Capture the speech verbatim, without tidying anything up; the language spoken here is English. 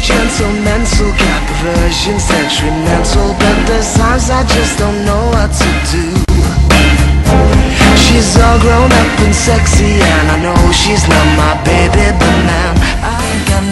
Gentlemental, got perversion, sentimental, but there's times I just don't know what to do. She's all grown up and sexy, and I know she's not my baby, but man, I ain't got